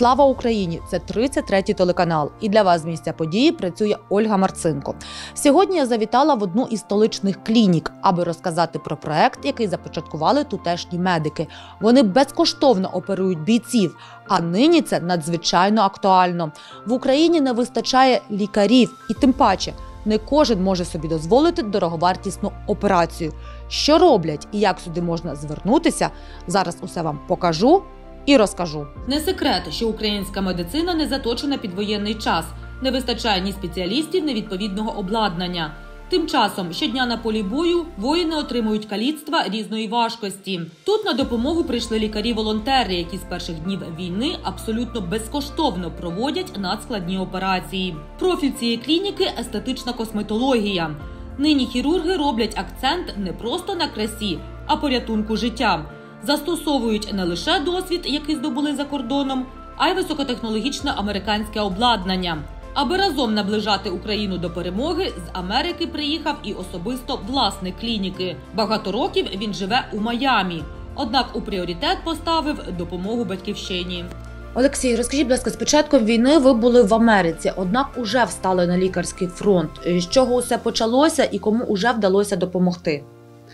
Слава Україні! Це 33-й телеканал. І для вас з місця події працює Ольга Марцинко. Сьогодні я завітала в одну із столичних клінік, аби розказати про проект, який започаткували тутешні медики. Вони безкоштовно оперують бійців, а нині це надзвичайно актуально. В Україні не вистачає лікарів і тим паче не кожен може собі дозволити дороговартісну операцію. Що роблять і як сюди можна звернутися, зараз усе вам покажу і розкажу. Не секрет, що українська медицина не заточена під воєнний час. Не вистачає ні спеціалістів, ні відповідного обладнання. Тим часом щодня на полі бою воїни отримують каліцтва різної важкості. Тут на допомогу прийшли лікарі-волонтери, які з перших днів війни абсолютно безкоштовно проводять надскладні операції. Профіль цієї клініки – естетична косметологія. Нині хірурги роблять акцент не просто на красі, а порятунку життя. Застосовують не лише досвід, який здобули за кордоном, а й високотехнологічне американське обладнання. Аби разом наближати Україну до перемоги, з Америки приїхав і особисто власник клініки. Багато років він живе у Майамі. Однак у пріоритет поставив допомогу батьківщині. Олексій, розкажіть, будь ласка, з початком війни ви були в Америці, однак уже встали на лікарський фронт. З чого усе почалося і кому уже вдалося допомогти?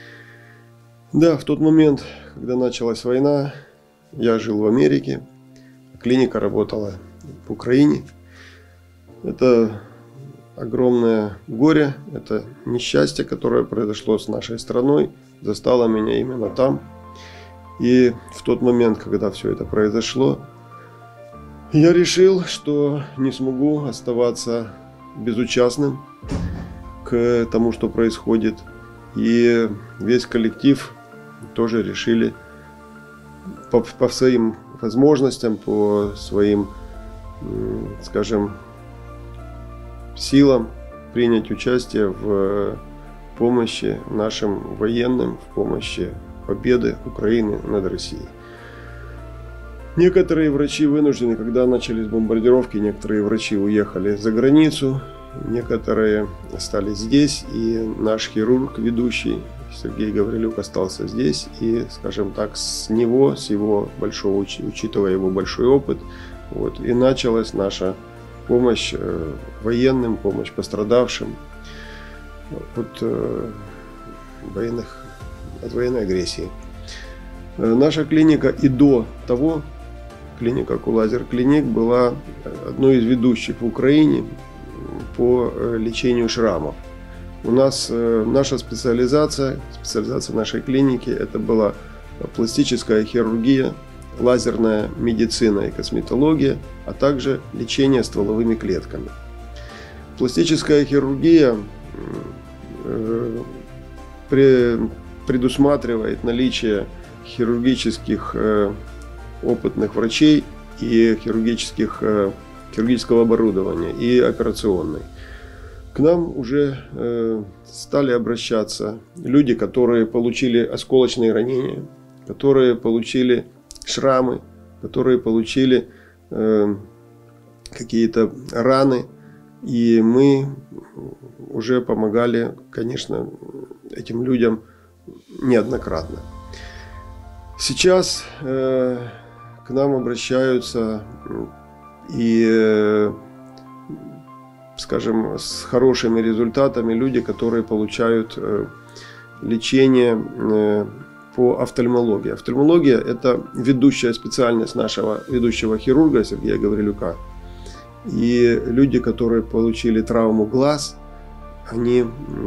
Да, в тот момент, когда началась война, я жил в Америке, клиника работала в Украине. Это огромное горе, это несчастье, которое произошло с нашей страной, застало меня именно там. И в тот момент, когда все это произошло, я решил, что не смогу оставаться безучастным к тому, что происходит. И весь коллектив тоже решили по своим возможностям, по своим, скажем, силам принять участие в помощи нашим военным, в помощи победы Украины над Россией. Некоторые врачи вынуждены, когда начались бомбардировки, некоторые врачи уехали за границу, некоторые остались здесь, и наш хирург ведущий Сергей Гаврилюк остался здесь, и, скажем так, с его большого, учитывая его большой опыт, и началась наша помощь военным, помощь пострадавшим от военной агрессии. Наша клиника и до того, клиника Кулазер Клиник, была одной из ведущих в Украине по лечению шрамов. У нас наша специализация нашей клиники, это была пластическая хирургия, лазерная медицина и косметология, а также лечение стволовыми клетками. Пластическая хирургия предусматривает наличие хирургических опытных врачей и хирургического оборудования и операционной. К нам уже стали обращаться люди, которые получили осколочные ранения, которые получили шрамы, которые получили какие-то раны. И мы уже помогали, конечно, этим людям неоднократно. Сейчас к нам обращаются и, скажем, с хорошими результатами люди, которые получают лечение по офтальмологии. Офтальмология – это ведущая специальность нашего ведущего хирурга Сергея Гаврилюка. И люди, которые получили травму глаз, они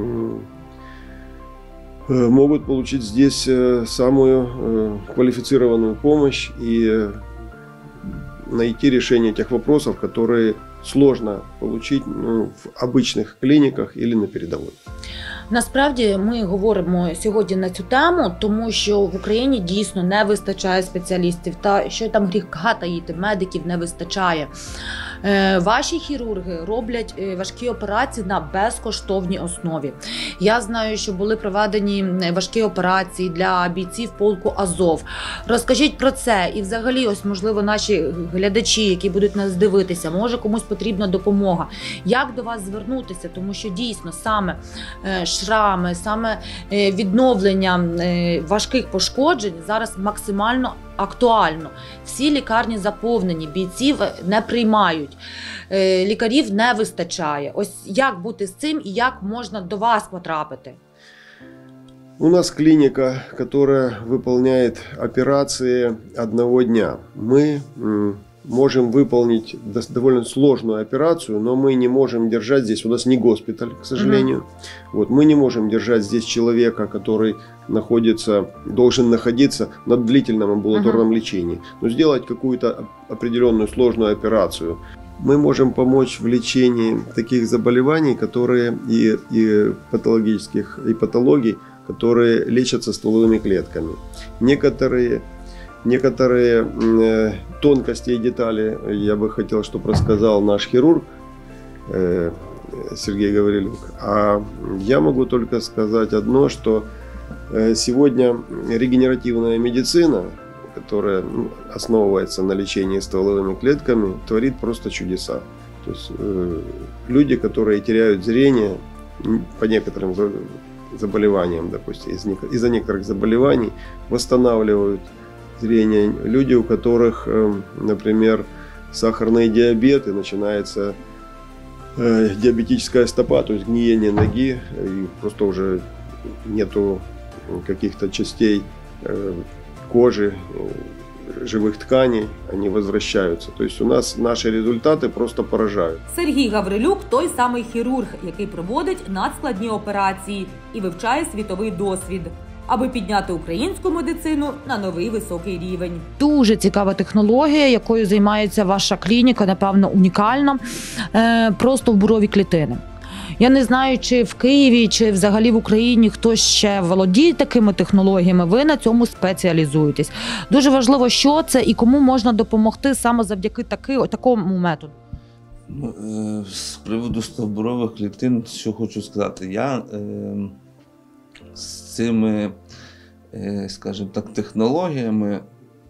могут получить здесь самую квалифицированную помощь и найти решение тех вопросов, которые сложно получить в обычных клиніках або на передовій. Насправді ми говоримо сьогодні на цю тему, тому що в Україні дійсно не вистачає спеціалістів, та що там гріха таїти, медиків не вистачає. Ваші хірурги роблять важкі операції на безкоштовній основі. Я знаю, що були проведені важкі операції для бійців полку Азов. Розкажіть про це і взагалі, ось можливо, наші глядачі, які будуть нас дивитися, може комусь потрібна допомога. Як до вас звернутися? Тому що дійсно саме шрами, саме відновлення важких пошкоджень зараз максимально актуально. Всі лікарні заповнені, бійців не приймають, лікарів не вистачає. Ось як бути з цим і як можна до вас потрапити? У нас клиника, которая выполняет операции одного дня. Мы можем выполнить довольно сложную операцию, но мы не можем держать здесь, у нас не госпиталь, к сожалению. Вот, мы не можем держать здесь человека, который должен находиться на длительном амбулаторном лечении. Но сделать какую-то определенную сложную операцию. Мы можем помочь в лечении таких заболеваний, которые и патологий, которые лечатся стволовыми клетками. Некоторые тонкости и детали я бы хотел, чтобы рассказал наш хирург Сергей Гаврилюк. А я могу только сказать одно, что сегодня регенеративная медицина, которая основывается на лечении стволовыми клетками, творит просто чудеса. То есть люди, которые теряют зрение по некоторым заболеваниям, допустим, из-за некоторых заболеваний восстанавливают зрение. Люди, у которых, например, сахарный диабет и начинается диабетическая стопа, то есть гниение ноги, и просто уже нету каких-то частей кожи, живых тканей, они возвращаются. То есть у нас наши результаты просто поражают. Сергій Гаврилюк – той самий хірург, який проводить надскладні операції і вивчає світовий досвід, аби підняти українську медицину на новий високий рівень. Дуже цікава технологія, якою займається ваша клініка, напевно, унікальна, просто в бурові клітини. Я не знаю, чи в Києві, чи взагалі в Україні хтось ще володіє такими технологіями, ви на цьому спеціалізуєтесь. Дуже важливо, що це і кому можна допомогти саме завдяки такому методу. З приводу стовбурових клітин, що хочу сказати, я з цими, скажімо так, технологіями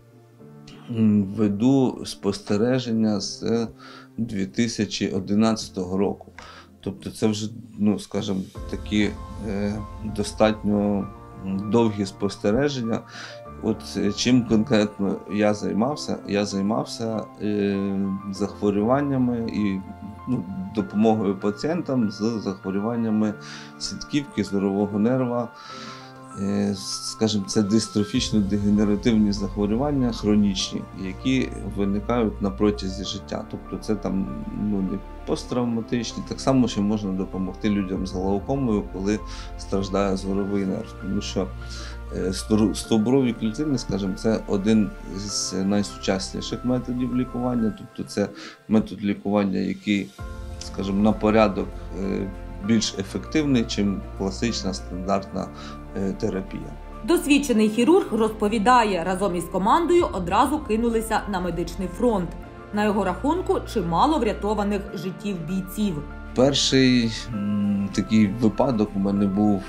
веду спостереження з 2011 року. Тобто це вже, скажімо, такі достатньо довгі спостереження. От чим конкретно я займався? Я займався захворюваннями і допомогою пацієнтам з захворюваннями сітківки, зорового нерва. Скажімо, це дистрофічно-дегенеративні захворювання хронічні, які виникають на протязі життя. Тобто це там не посттравматичні. Так само ще можна допомогти людям з глаукомою, коли страждає зоровий нерв. Тому що стовбурові клітини, скажімо, це один з найсучасніших методів лікування. Тобто це метод лікування, який, скажімо, на порядок більш ефективний, ніж класична стандартна терапія. Досвідчений хірург розповідає, разом із командою одразу кинулися на медичний фронт. На його рахунку чимало врятованих життів бійців. Перший такий випадок у мене був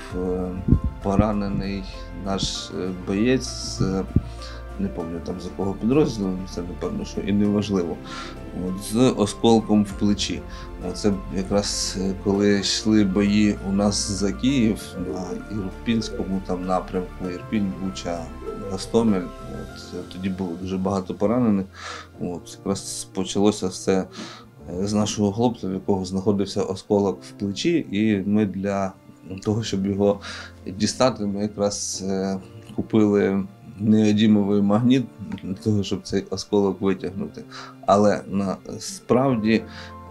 поранений наш боєць, не пам'ятаю там з якого підрозділу, це напевно, що і не важливо, з осколком в плечі. Це якраз коли йшли бої у нас за Київ на Ірпінському там напрямку, Ірпінь, Буча, Гостомель. Тоді було дуже багато поранених. Якраз почалося все з нашого хлопця, в якого знаходився осколок в плечі, і ми для того, щоб його дістати, ми якраз купили неодімовий магніт для того, щоб цей осколок витягнути. Але насправді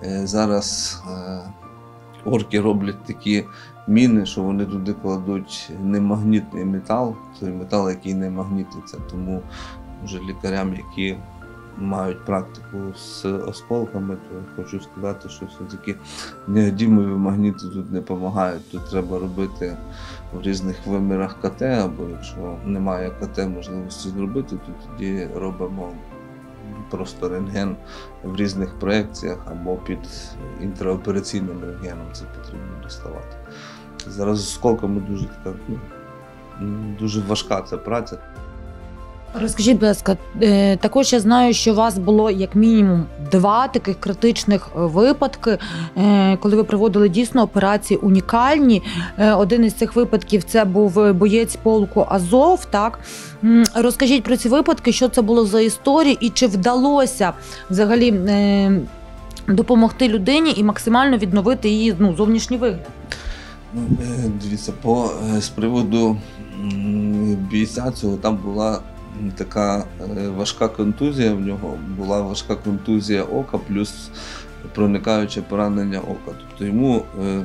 зараз орки роблять такі міни, що вони туди кладуть немагнітний метал, той метал, який не магнітиться. Тому вже лікарям, які мають практику з осколками, то хочу сказати, що все-таки неодімові магніти тут не допомагають. Тут треба робити в різних вимірах КТ, або якщо немає КТ можливості зробити, то тоді робимо просто рентген в різних проекціях або під інтраопераційним рентгеном це потрібно доставати. Зараз з осколками дуже важка ця праця. Розкажіть, будь ласка, також я знаю, що у вас було як мінімум 2 таких критичних випадки, коли ви проводили дійсно операції унікальні. Один із цих випадків – це був боєць полку Азов, так? Розкажіть про ці випадки, що це було за історії і чи вдалося взагалі допомогти людині і максимально відновити її зовнішній вигляд? Дивіться, з приводу бійця цього, там була така важка контузія в нього, була важка контузія ока, плюс проникаюче поранення ока. Тобто йому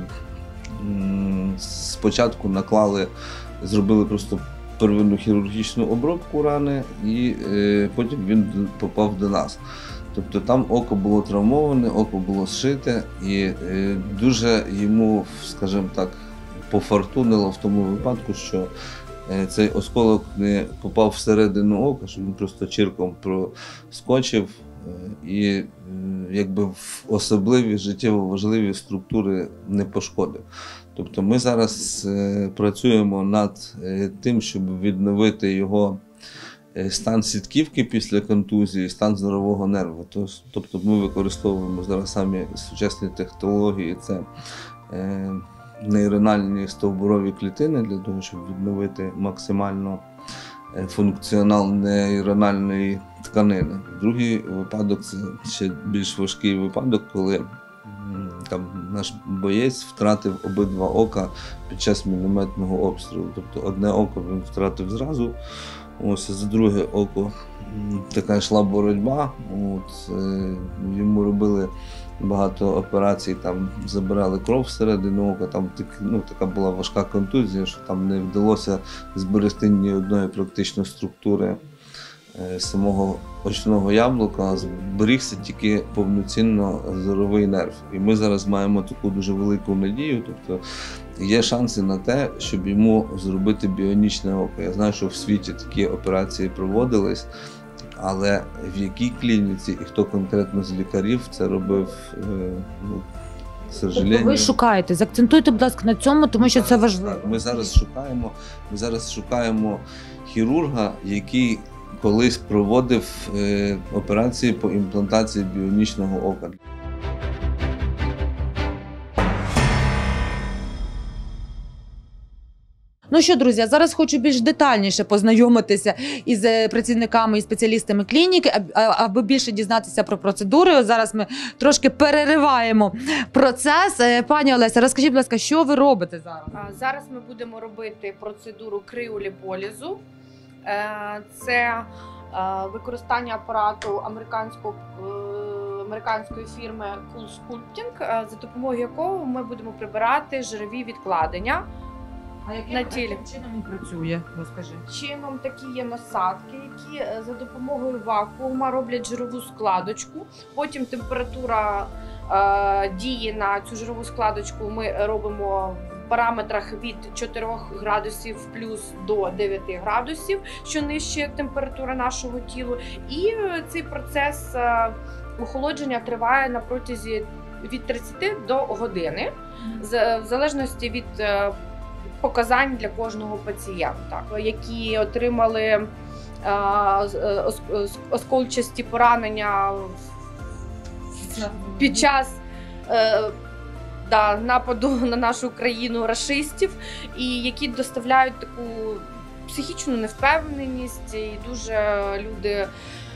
спочатку зробили просто первинну хірургічну обробку рани, і потім він попав до нас. Тобто там око було травмоване, око було зшите, і дуже йому, скажімо так, пофортунило в тому випадку, що цей осколок не попав всередину ока, що він просто чирком проскочив і якби в особливі життєво важливі структури не пошкодив. Тобто ми зараз працюємо над тим, щоб відновити його стан сітківки після контузії, стан здорового нерву. Тобто ми використовуємо зараз самі сучасні технології, це нейрональні стовбурові клітини для того, щоб відновити максимально функціонал нейрональної тканини. Другий випадок – це ще більш важкий випадок, коли там наш боєць втратив обидва ока під час мінометного обстрілу. Тобто одне око він втратив зразу, ось за друге око така йшла боротьба. Йому робили багато операцій, там забирали кров всередину ока, там така була важка контузія, що там не вдалося зберегти ні одної практично структури самого очного яблука, зберігся тільки повноцінно зоровий нерв. І ми зараз маємо таку дуже велику надію, тобто є шанси на те, щоб йому зробити біонічне око. Я знаю, що в світі такі операції проводились, але в якій клініці і хто конкретно з лікарів це робив, к сожалению. Ви шукаєте, заакцентуйте, будь ласка, на цьому, тому що це важливо. Ми зараз шукаємо хірурга, який колись проводив операції по імплантації біонічного ока. Ну що, друзі, я зараз хочу більш детальніше познайомитися із працівниками і спеціалістами клініки, аби більше дізнатися про процедури. Зараз ми трошки перериваємо процес. Пані Олеся, розкажіть, будь ласка, що ви робите зараз? Зараз ми будемо робити процедуру криоліполізу. Це використання апарату американської фірми Cool Sculpting, за допомогою якого ми будемо прибирати жирові відкладення. А на тілі. Яким чином він працює? Розкажи. Чином такі є насадки, які за допомогою вакуума роблять жирову складочку. Потім температура дії на цю жирову складочку ми робимо в параметрах від 4 градусів плюс до 9 градусів, що нижче температура нашого тіла. І цей процес охолодження триває на протязі від 30 до години, в залежності від показань для кожного пацієнта, які отримали осколчасті поранення під час нападу на нашу країну рашистів, і які доставляють таку психічну невпевненість, і дуже люди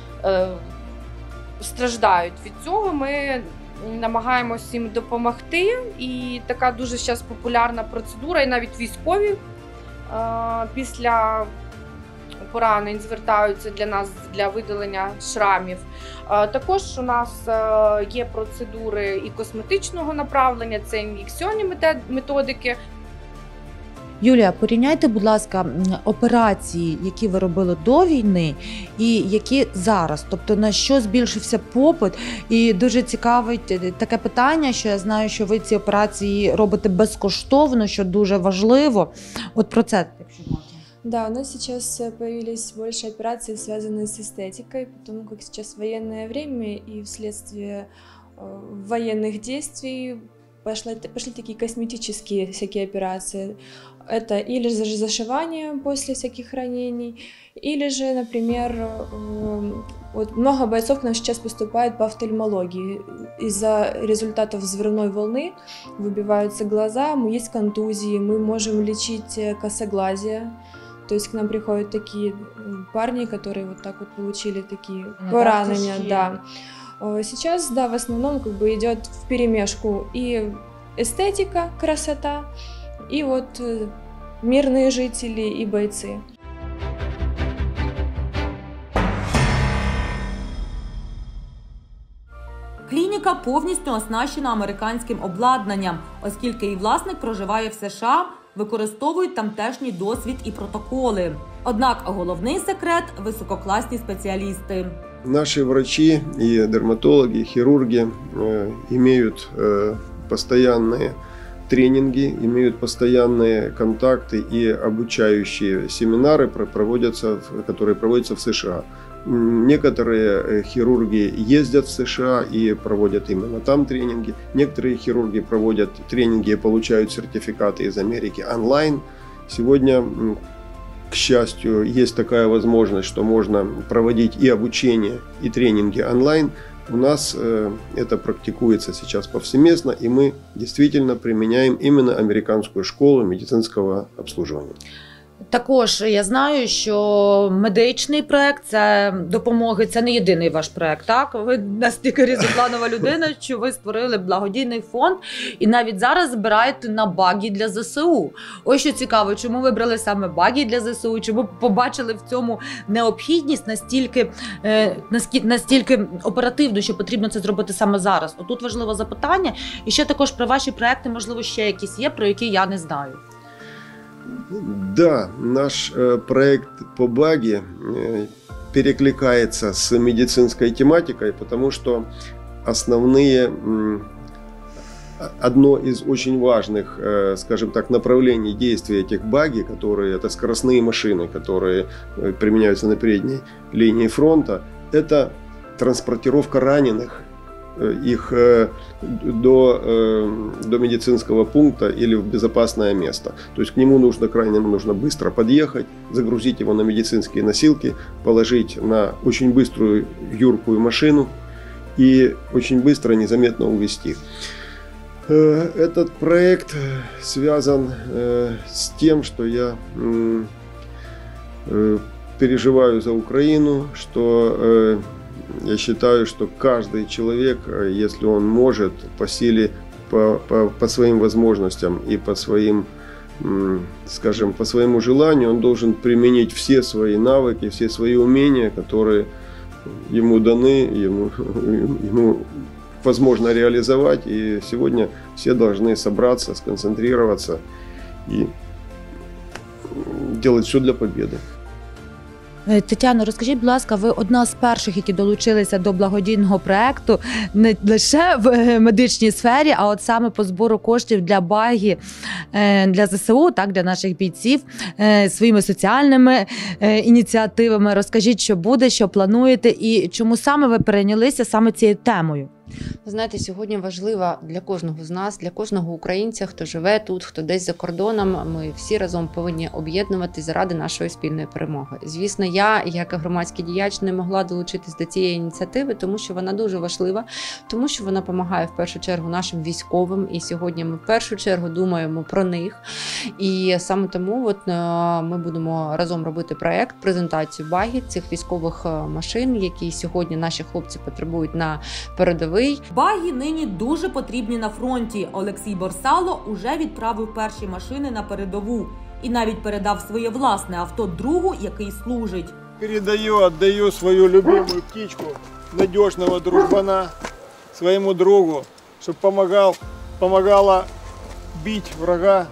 страждають від цього. Ми намагаємося їм допомогти, і така дуже зараз популярна процедура, і навіть військові після поранень звертаються для нас для видалення шрамів. Також у нас є процедури і косметичного направлення, це ін'єкційні методики. Юлія, порівняйте, будь ласка, операції, які ви робили до війни і які зараз. Тобто на що збільшився попит. І дуже цікавить таке питання, що я знаю, що ви ці операції робите безкоштовно, що дуже важливо. От про це, якщо можна. Да, у нас сейчас появились больше операций, связанные с эстетикой, потому как сейчас военное время, и вследствие военных действий пошли такие косметические всякие операции. Это или зашивание после всяких ранений, или же, например, вот много бойцов к нам сейчас поступает по офтальмологии. Из-за результатов взрывной волны выбиваются глаза, есть контузии, мы можем лечить косоглазие. То есть к нам приходят такие парни, которые вот так вот получили такие поранения, да. Сейчас, да, в основном как бы идет вперемешку и эстетика, красота, и вот мирные жители и бойцы. Клініка повністю оснащена американським обладнанням, оскільки її власник проживає в США, використовують тамтешній досвід і протоколи. Однак головний секрет – висококласні спеціалісти. Наши врачи и дерматологи, и хирурги имеют постоянные тренинги, имеют постоянные контакты и обучающие семинары, которые проводятся в США. Некоторые хирурги ездят в США и проводят именно там тренинги. Некоторые хирурги проводят тренинги и получают сертификаты из Америки онлайн. Сегодня, к счастью, есть такая возможность, что можно проводить и обучение, и тренинги онлайн. У нас это практикуется сейчас повсеместно, и мы действительно применяем именно американскую школу медицинского обслуживания. Також я знаю, що медичний проект це допомоги, це не єдиний ваш проект. Так, ви настільки різнопланова людина, що ви створили благодійний фонд і навіть зараз збираєте на багі для ЗСУ. Ось що цікаво, чому вибрали саме багі для ЗСУ? Чому побачили в цьому необхідність настільки оперативно, що потрібно це зробити саме зараз? Отут важливе запитання. І ще також про ваші проекти, можливо, ще якісь є, про які я не знаю. Да, наш проект по баги перекликается с медицинской тематикой, потому что одно из очень важных, скажем так, направлений действия этих баги, это скоростные машины, которые применяются на передней линии фронта, это транспортировка раненых, их до медицинского пункта или в безопасное место. То есть к раненому нужно быстро подъехать, загрузить его на медицинские носилки, положить на очень быструю юркую машину и очень быстро, незаметно увезти. Этот проект связан с тем, что я переживаю за Украину, что я считаю, что каждый человек, если он может, по силе, по своим возможностям и по своему желанию, он должен применить все свои навыки, все свои умения, которые ему даны, ему возможно реализовать. И сегодня все должны собраться, сконцентрироваться и делать все для победы. Тетяно, розкажіть, будь ласка, ви одна з перших, які долучилися до благодійного проєкту не лише в медичній сфері, а от саме по збору коштів для багі, для ЗСУ, так, для наших бійців, своїми соціальними ініціативами. Розкажіть, що буде, що плануєте і чому саме ви перейнялися саме цією темою? Знаєте, сьогодні важливо для кожного з нас, для кожного українця, хто живе тут, хто десь за кордоном, ми всі разом повинні об'єднуватися заради нашої спільної перемоги. Звісно, я, як громадський діяч, не могла долучитись до цієї ініціативи, тому що вона дуже важлива, тому що вона допомагає в першу чергу нашим військовим, і сьогодні ми в першу чергу думаємо про них. І саме тому ми будемо разом робити проєкт, презентацію багі, цих військових машин, які сьогодні наші хлопці потребують на передовій. Багі нині дуже потрібні на фронті. Олексій Борсало уже відправив перші машини на передову. І навіть передав своє власне авто другу, який служить. Отдаю свою любимую птичку, надежного дружбана, своему другу, чтобы помогала бить врага,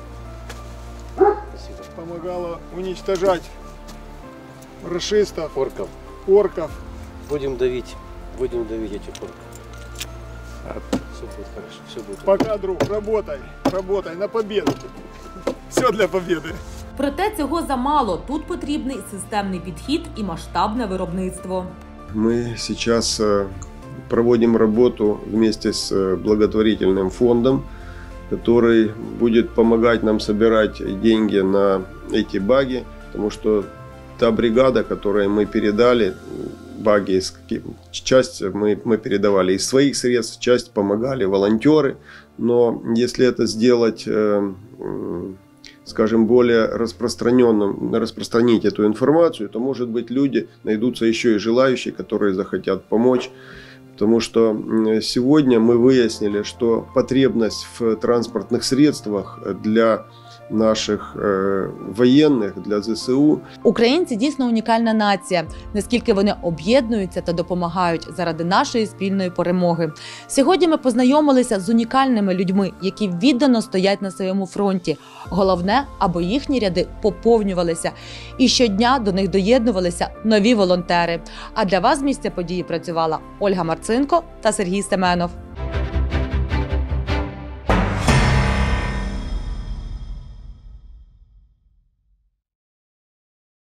помогала уничтожать рашистов, орков. Будем давить этих орков. Все будет хорошо, все будет. Пока, друг, работай на победу. Все для победы. Проте цього замало. Тут потрібний системний підхід і масштабне виробництво. Мы сейчас проводим работу вместе с благотворительным фондом, который будет помогать нам собирать деньги на эти баги, потому что та бригада, которой мы передали, баги, часть мы передавали из своих средств, часть помогали волонтеры, но если это сделать, скажем, более распространить эту информацию, то, может быть, люди найдутся еще и желающие, которые захотят помочь. Потому что сегодня мы выяснили, что потребность в транспортных средствах для наших воєнних, для ЗСУ. Українці дійсно унікальна нація, наскільки вони об'єднуються та допомагають заради нашої спільної перемоги. Сьогодні ми познайомилися з унікальними людьми, які віддано стоять на своєму фронті. Головне, аби їхні ряди поповнювалися. І щодня до них доєднувалися нові волонтери. А для вас з місця події працювала Ольга Марцинко та Сергій Семенов.